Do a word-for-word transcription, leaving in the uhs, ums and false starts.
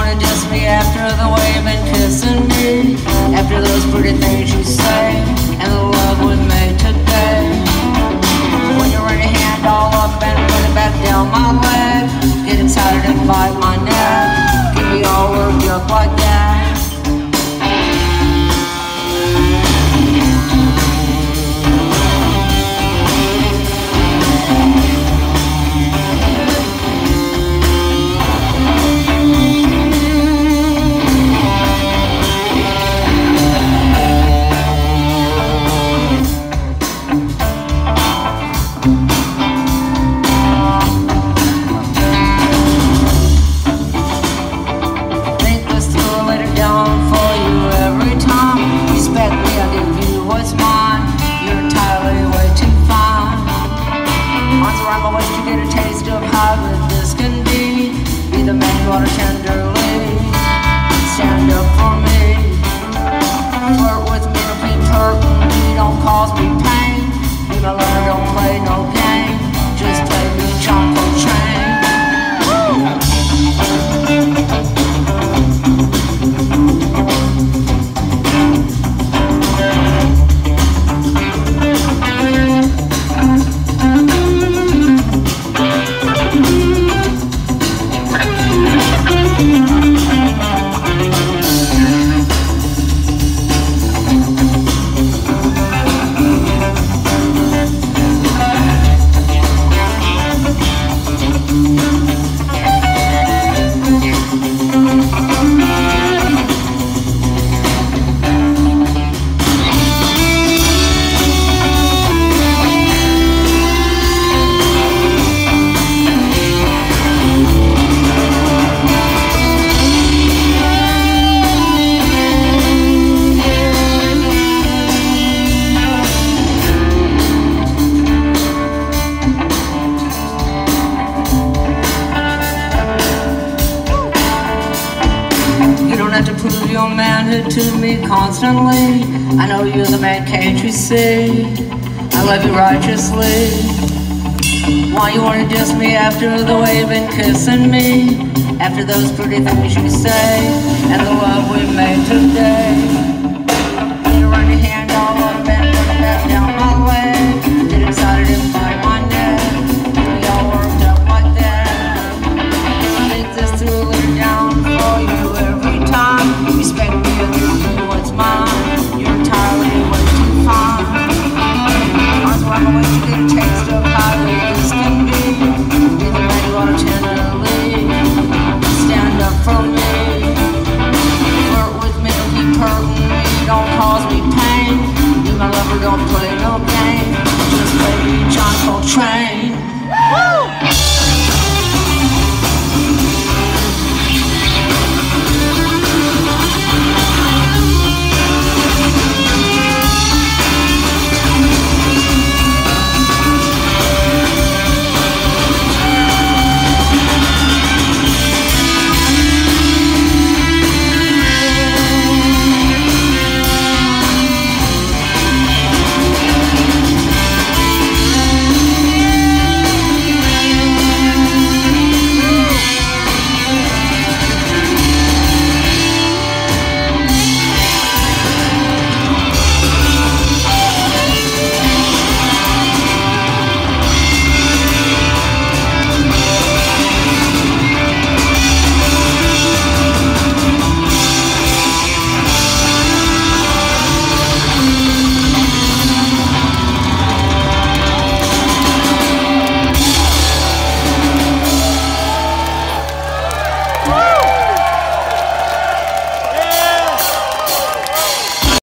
wanna diss me after the way you've been kissing me? After those pretty things you say, and the love we made today. When you run your hand all up and put it back down my leg, get excited and bite my neck, give me all worked up like that. To get a taste of how good this can be, be the man you want to tenderly stand up for me. Flirt with me, repeat hurting me, don't cause me pain. Be my lover, don't play no game, just play me Choco Chain. To prove your manhood to me constantly. I know you're the man, can't you see? I love you righteously. Why you wanna diss me after the way you've been kissing me? After those pretty things you say, and the love we made today.